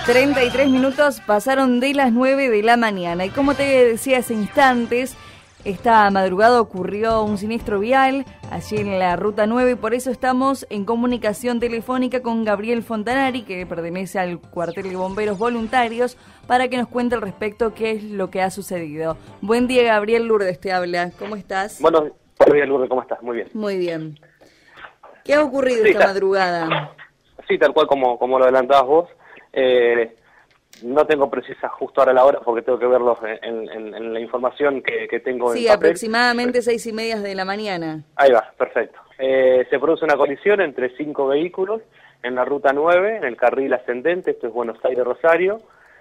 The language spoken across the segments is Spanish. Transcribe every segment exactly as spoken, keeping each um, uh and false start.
treinta y tres minutos pasaron de las nueve de la mañana y como te decía hace instantes, esta madrugada ocurrió un siniestro vial allí en la ruta nueve y por eso estamos en comunicación telefónica con Gabriel Fontanari, que pertenece al cuartel de bomberos voluntarios, para que nos cuente al respecto qué es lo que ha sucedido. Buen día, Gabriel. Lourdes te habla. ¿Cómo estás? Bueno, buenos días, Lourdes. ¿Cómo estás? Muy bien. Muy bien. ¿Qué ha ocurrido sí, esta tal, madrugada? Sí, tal cual como, como lo adelantabas vos. Eh, no tengo precisa justo ahora la hora porque tengo que verlo en, en, en la información que, que tengo sí, en papel. Aproximadamente seis y media de la mañana. Ahí va, perfecto. Eh, se produce una colisión entre cinco vehículos en la ruta nueve, en el carril ascendente, esto es Buenos Aires-Rosario.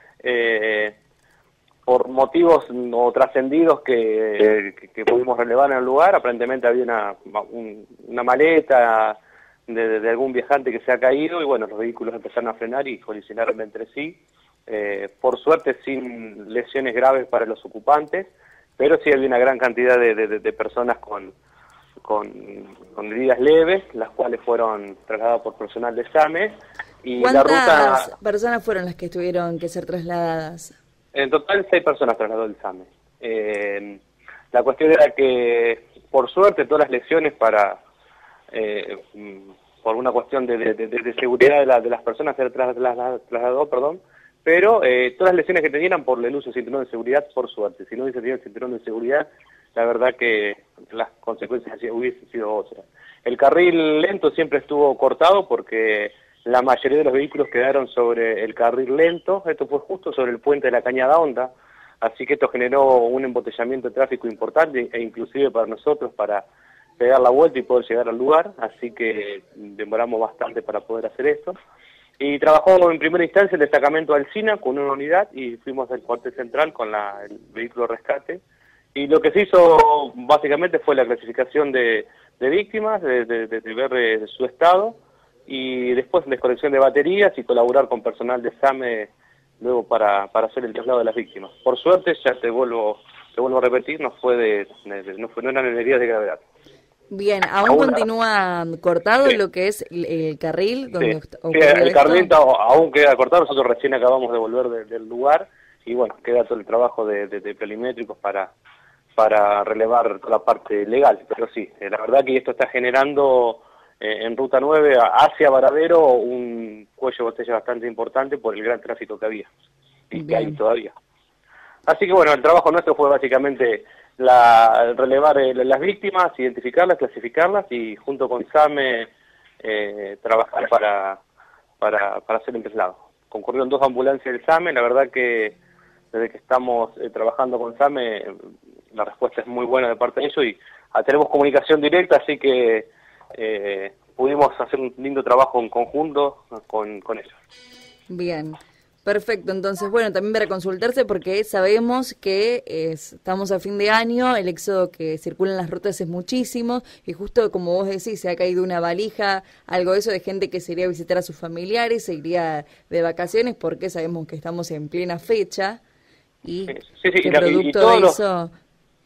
Eh, por motivos no trascendidos que, que, que pudimos relevar en el lugar, aparentemente había una, un, una maleta de, de algún viajante que se ha caído y bueno, los vehículos empezaron a frenar y colisionaron entre sí. Eh, por suerte sin lesiones graves para los ocupantes, pero sí había una gran cantidad de, de, de personas con, con, con heridas leves, las cuales fueron trasladadas por personal de SAME. Y ¿Cuántas la ruta, personas fueron las que tuvieron que ser trasladadas? En total seis personas trasladó el SAME. Eh, la cuestión era que, por suerte, todas las lesiones para, eh, por una cuestión de, de, de, de seguridad de, la, de las personas se trasladó, trasladó, perdón, pero eh, todas las lesiones que tenían por el uso del cinturón de seguridad, por suerte. Si no hubiese tenido el cinturón de seguridad, la verdad que las consecuencias hubiesen sido otras. El carril lento siempre estuvo cortado porque la mayoría de los vehículos quedaron sobre el carril lento. Esto fue justo sobre el puente de la Cañada Honda, así que esto generó un embotellamiento de tráfico importante e inclusive para nosotros para pegar la vuelta y poder llegar al lugar, así que demoramos bastante para poder hacer esto. Y trabajó en primera instancia el destacamento Alsina con una unidad y fuimos al cuartel central con la, el vehículo rescate. Y lo que se hizo básicamente fue la clasificación de, de víctimas, de, de, de, de ver eh, su estado, y después desconexión de baterías y colaborar con personal de SAME luego para, para hacer el traslado de las víctimas. Por suerte, ya te vuelvo, te vuelvo a repetir, no fue de, de, de no, fue, no eran heridas de gravedad. Bien, ¿aún Aún, continúa cortado sí. lo que es el, el carril? Donde Sí, sí el carril aún queda cortado, nosotros recién acabamos de volver de, del lugar y bueno, queda todo el trabajo de, de, de pelimétricos para, para relevar toda la parte legal, pero sí, eh, la verdad que esto está generando eh, en Ruta nueve hacia Varadero un cuello de botella bastante importante por el gran tráfico que había y Bien. que hay todavía. Así que bueno, el trabajo nuestro fue básicamente la, relevar eh, las víctimas, identificarlas, clasificarlas y junto con SAME eh, trabajar para, para, para hacer el traslado. Concurrieron dos ambulancias del SAME, la verdad que desde que estamos eh, trabajando con SAME la respuesta es muy buena de parte de ellos y ah, tenemos comunicación directa, así que eh, pudimos hacer un lindo trabajo en conjunto con, con ellos. Bien. Perfecto, entonces, bueno, también para consultarse porque sabemos que es, estamos a fin de año, el éxodo que circula en las rutas es muchísimo y justo como vos decís, se ha caído una valija, algo de eso de gente que se iría a visitar a sus familiares, se iría de vacaciones porque sabemos que estamos en plena fecha y sí, sí, que y la, producto y todos de eso... Los,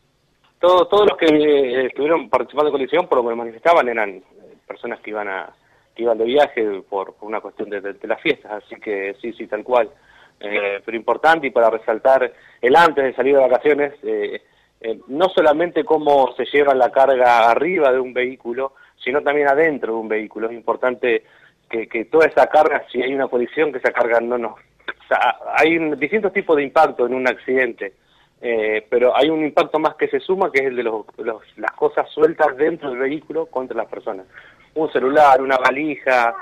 todo, todos los que eh, estuvieron participando en colisión, por lo que manifestaban, eran personas que iban a... que iban de viaje por, por una cuestión de, de, de las fiestas, así que sí, sí, tal cual. Eh, pero importante y para resaltar el antes de salir de vacaciones, eh, eh, no solamente cómo se lleva la carga arriba de un vehículo, sino también adentro de un vehículo. Es importante que, que toda esa carga, si hay una colisión, que esa carga no nos... O sea, hay un, distintos tipos de impacto en un accidente, eh, pero hay un impacto más que se suma, que es el de los, los, las cosas sueltas dentro del vehículo contra las personas. Un celular, una valija,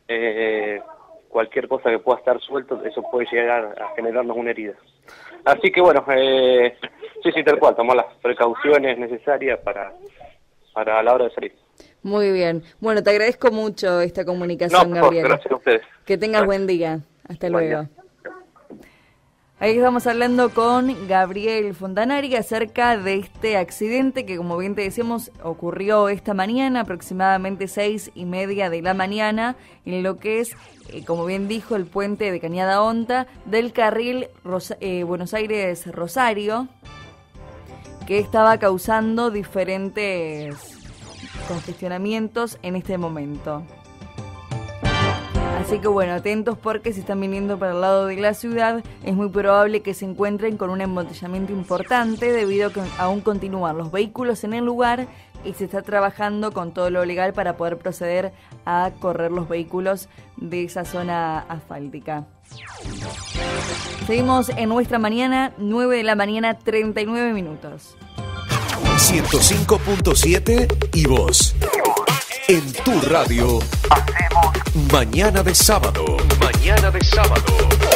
eh, cualquier cosa que pueda estar suelto, eso puede llegar a generarnos una herida. Así que bueno, eh, sí, sí, tal cual, tomar las precauciones necesarias para, para a la hora de salir. Muy bien. Bueno, te agradezco mucho esta comunicación, no, Gabriel. Gracias a ustedes. Que tengas gracias. Buen día. Hasta buen luego. Día. Ahí estamos hablando con Gabriel Fontanari acerca de este accidente que, como bien te decíamos, ocurrió esta mañana, aproximadamente seis y media de la mañana, en lo que es, eh, como bien dijo, el puente de Cañada Honda del carril Rosa, eh, Buenos Aires-Rosario, que estaba causando diferentes congestionamientos en este momento. Así que bueno, atentos porque si están viniendo para el lado de la ciudad, es muy probable que se encuentren con un embotellamiento importante debido a que aún continúan los vehículos en el lugar y se está trabajando con todo lo legal para poder proceder a correr los vehículos de esa zona asfáltica. Seguimos en nuestra mañana, nueve de la mañana, treinta y nueve minutos. ciento cinco punto siete y vos. En tu radio hacemos Mañana de Sábado. Mañana de Sábado.